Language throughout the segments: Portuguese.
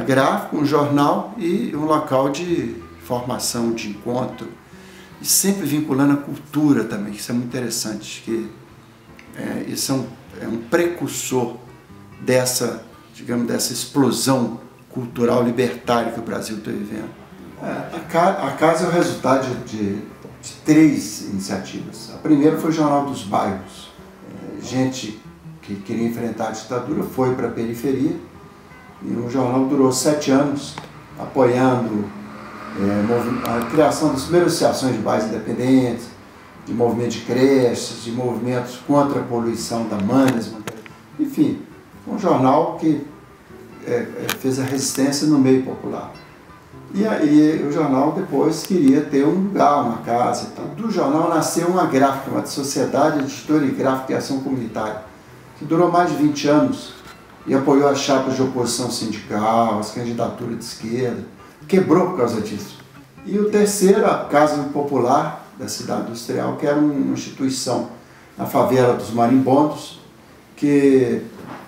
gráfico, um jornal e um local de formação, de encontro. E sempre vinculando a cultura também, isso é muito interessante, que isso é um precursor dessa, digamos, dessa explosão cultural libertária que o Brasil está vivendo. A casa é o resultado de 3 iniciativas. A primeira foi o Jornal dos Bairros. Gente que queria enfrentar a ditadura foi para a periferia e o jornal durou 7 anos apoiando a criação das primeiras associações de bairros independentes, de movimento de creches, de movimentos contra a poluição da Manas, enfim, um jornal que fez a resistência no meio popular. E aí o jornal depois queria ter um lugar, uma casa e tal. Do jornal nasceu uma gráfica, uma Sociedade Editora e Gráfica e Ação Comunitária, que durou mais de 20 anos e apoiou as chapas de oposição sindical, as candidaturas de esquerda, quebrou por causa disso. E o terceiro, a Casa Popular da Cidade Industrial, que era uma instituição na favela dos Marimbondos, que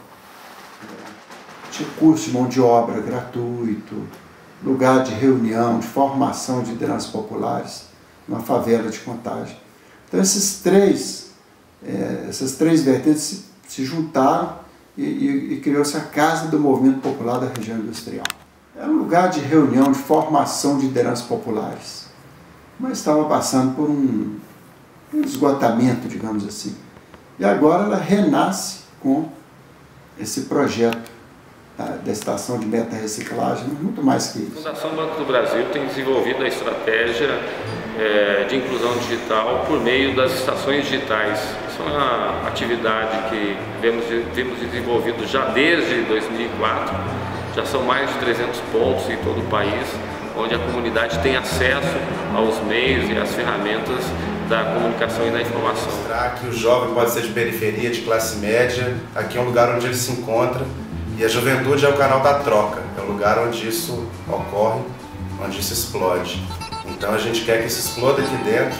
tinha curso de mão de obra gratuito, lugar de reunião, de formação de lideranças populares, uma favela de Contagem. Então essas três vertentes se juntaram e criou-se a Casa do Movimento Popular da Região Industrial. Era um lugar de reunião, de formação de lideranças populares, mas estava passando por um esgotamento, digamos assim. E agora ela renasce com esse projeto da estação de meta-reciclagem, muito mais que isso. A Fundação Banco do Brasil tem desenvolvido a estratégia de inclusão digital por meio das estações digitais. Isso é uma atividade que vemos desenvolvido já desde 2004, já são mais de 300 pontos em todo o país, onde a comunidade tem acesso aos meios e às ferramentas da comunicação e da informação. Mostrar que o jovem pode ser de periferia, de classe média, aqui é um lugar onde ele se encontra. E a juventude é o canal da troca, é o lugar onde isso ocorre, onde isso explode. Então a gente quer que isso exploda aqui dentro,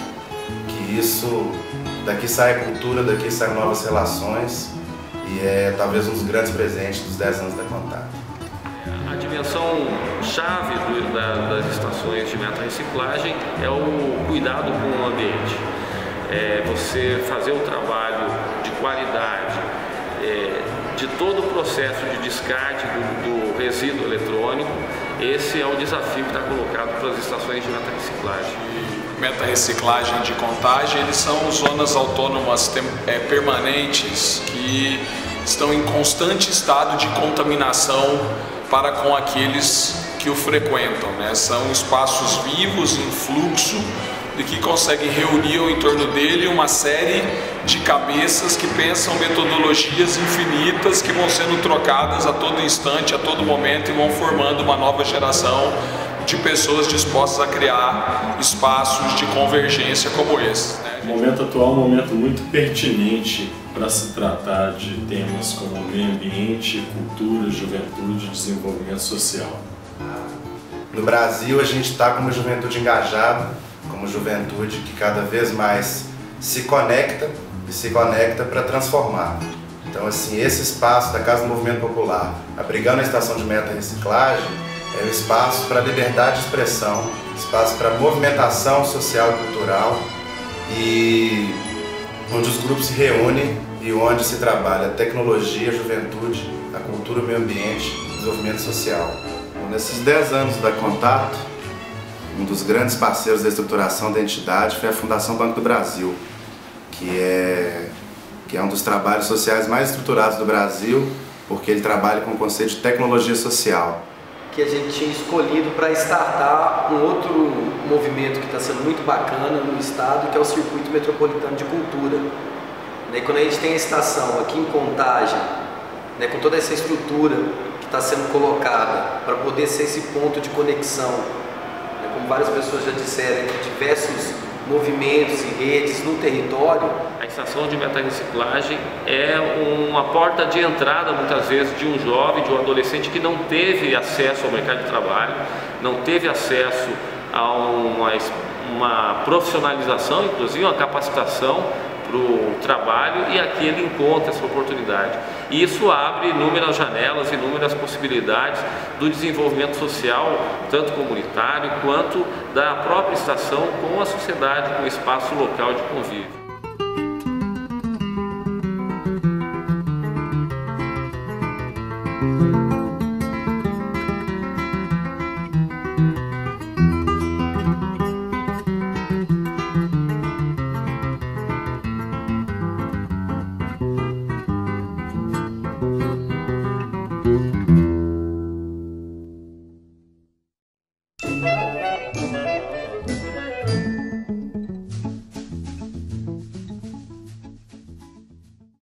que daqui saia cultura, daqui saiam novas relações, e é talvez um dos grandes presentes dos 10 anos da Contato. A dimensão chave das estações de meta-reciclagem é o cuidado com o ambiente. Você fazer o trabalho de qualidade, de todo o processo de descarte do resíduo eletrônico. Esse é o desafio que está colocado para as estações de meta-reciclagem. Meta-reciclagem de Contagem, eles são zonas autônomas permanentes que estão em constante estado de contaminação para com aqueles que o frequentam, né? São espaços vivos, em fluxo, e que conseguem reunir ao entorno dele uma série de cabeças que pensam metodologias infinitas que vão sendo trocadas a todo instante, a todo momento, e vão formando uma nova geração de pessoas dispostas a criar espaços de convergência como esse, né? O momento atual é um momento muito pertinente para se tratar de temas como meio ambiente, cultura, juventude e desenvolvimento social. No Brasil a gente está com uma juventude engajada, como juventude que cada vez mais se conecta e se conecta para transformar. Então, assim, esse espaço da Casa do Movimento Popular, abrigando a estação de meta-reciclagem, é um espaço para liberdade de expressão, espaço para movimentação social e cultural, e onde os grupos se reúnem e onde se trabalha a tecnologia, a juventude, a cultura, o meio ambiente, o desenvolvimento social. Nesses 10 anos da Contato, um dos grandes parceiros da estruturação da entidade foi a Fundação Banco do Brasil, que é um dos trabalhos sociais mais estruturados do Brasil, porque ele trabalha com o conceito de tecnologia social. Que a gente tinha escolhido para startar um outro movimento que está sendo muito bacana no estado, que é o Circuito Metropolitano de Cultura. E quando a gente tem a estação aqui em Contagem, né, com toda essa estrutura que está sendo colocada para poder ser esse ponto de conexão, como várias pessoas já disseram, entre diversos movimentos e redes no território. A estação de meta-reciclagem é uma porta de entrada, muitas vezes, de um jovem, de um adolescente que não teve acesso ao mercado de trabalho, não teve acesso a uma profissionalização, inclusive uma capacitação para o trabalho, e aqui ele encontra essa oportunidade. E isso abre inúmeras janelas, inúmeras possibilidades do desenvolvimento social, tanto comunitário quanto da própria estação com a sociedade, com o espaço local de convívio.